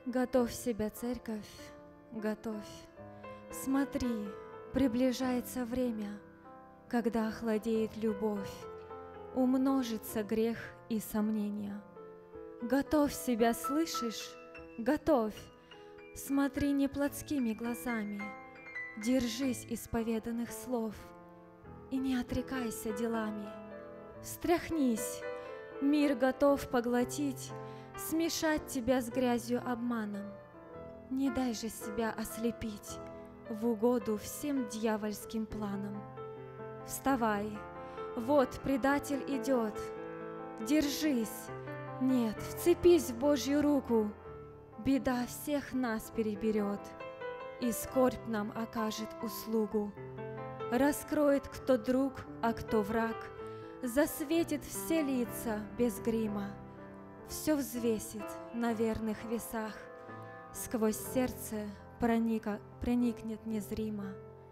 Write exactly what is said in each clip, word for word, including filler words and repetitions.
Готовь себя, церковь, готовь. Смотри, приближается время, когда охладеет любовь, умножится грех и сомнения. Готовь себя, слышишь? Готовь. Смотри не плотскими глазами, держись исповеданных слов и не отрекайся делами. Встряхнись, мир готов поглотить, смешать тебя с грязью обманом. Не дай же себя ослепить в угоду всем дьявольским планам. Вставай, вот предатель идет, держись, нет, вцепись в Божью руку, беда всех нас переберет и скорбь нам окажет услугу. Раскроет, кто друг, а кто враг, засветит все лица без грима, все взвесит на верных весах, сквозь сердце проника, проникнет незримо,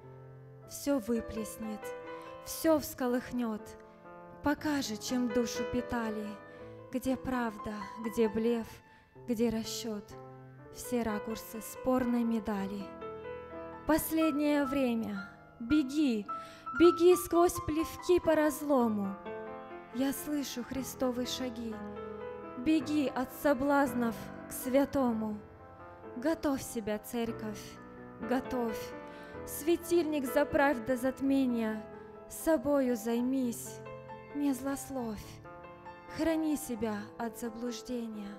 все выплеснет, все всколыхнет, покажет, чем душу питали, где правда, где блеф, где расчет, все ракурсы спорной медали. Последнее время, беги, беги сквозь плевки по разлому, я слышу Христовы шаги, беги от соблазнов к святому. Готовь себя, церковь, готовь, светильник заправь до затмения, собою займись, не злословь, храни себя от заблуждения.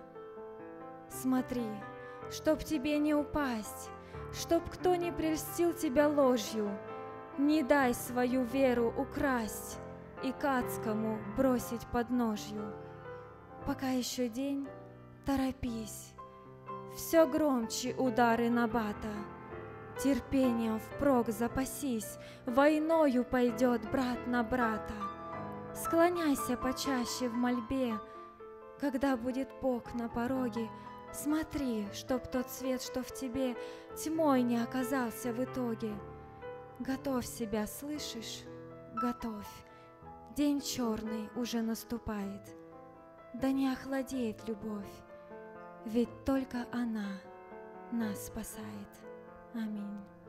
Смотри, чтоб тебе не упасть, чтоб кто не прельстил тебя ложью, не дай свою веру украсть и к адскому бросить под ножью. Пока еще день, торопись, все громче удары набата, терпением впрок запасись, войною пойдет брат на брата. Склоняйся почаще в мольбе, когда будет Бог на пороге, смотри, чтоб тот свет, что в тебе, тьмой не оказался в итоге. Готовь себя, слышишь? Готовь. День черный уже наступает, да не охладеет любовь, ведь только она нас спасает. Аминь.